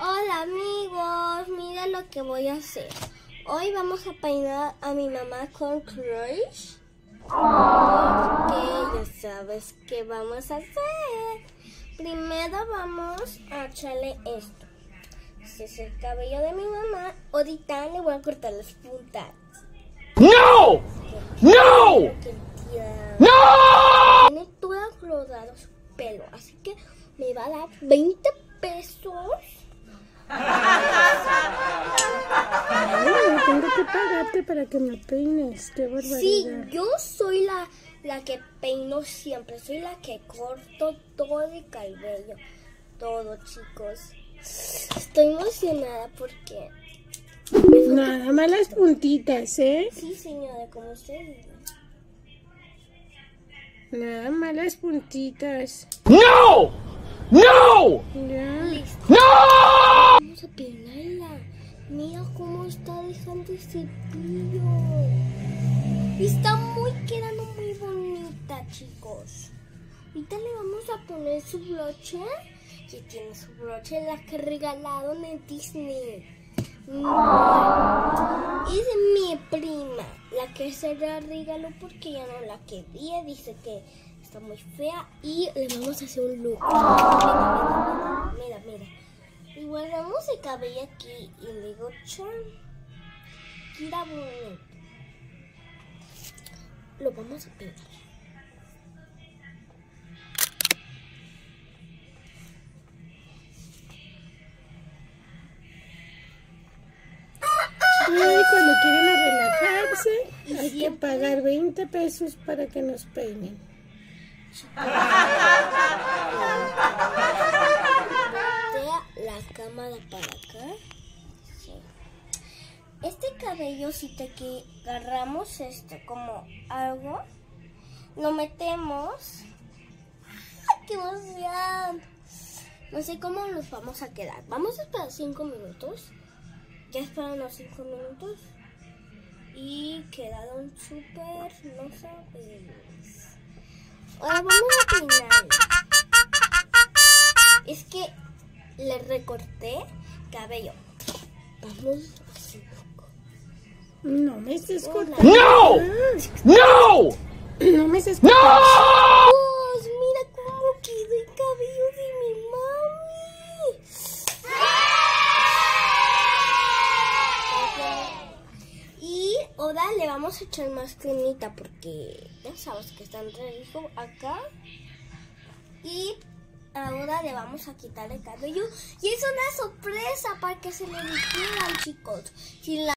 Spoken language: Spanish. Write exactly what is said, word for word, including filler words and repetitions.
Hola amigos, mira lo que voy a hacer. Hoy vamos a peinar a mi mamá con Crush. Porque ya sabes qué vamos a hacer. Primero vamos a echarle esto. Este es el cabello de mi mamá. Ahorita le voy a cortar las puntas. ¡No! ¡No! ¡No! Tiene todo rodado su pelo, así que me va a dar veinte pesos. Ay, tengo que pagarte para que me peines. Qué barbaridad. Sí, yo soy la, la que peino siempre. Soy la que corto todo el cabello. Todo, chicos. Estoy emocionada porque... Nada más las puntitas, ¿eh? Sí, señora, como usted diga. Nada más las puntitas. ¡No! ¡No! Ya. Listo. ¡No! Vamos a peinarla. Mira cómo está dejando ese brillo. Está muy quedando muy bonita, chicos. Ahorita le vamos a poner su broche. Que tiene su broche, la que regalaron en Disney. No. Es mi prima, la que se la regaló porque ya no la quería. Dice que está muy fea y le vamos a hacer un look. Mira, mira, mira, mira. Y guardamos el cabello aquí y luego chan. Queda bonito. Lo vamos a peinar. Y cuando quieren relajarse, hay que pagar veinte pesos para que nos peinen. La cámara para acá. Sí. Este cabello, si te que agarramos esto como algo, lo metemos. ¡Qué emoción! No sé cómo nos vamos a quedar. Vamos a esperar cinco minutos. Ya esperan los cinco minutos. Y quedaron súper, no sabes. Ahora vamos a peinar. Es que le recorté cabello. Vamos así. No me estés cortando. ¡No! ¡No! No me estés cortando. ¡No! Dios, mira cómo quedó el cabello de mi mami. Y ahora le vamos a echar más cremita porque ya sabes que está entre hijo acá. Y ahora le vamos a quitar el cabello. Y es una sorpresa para que se le dijeran, chicos. Si la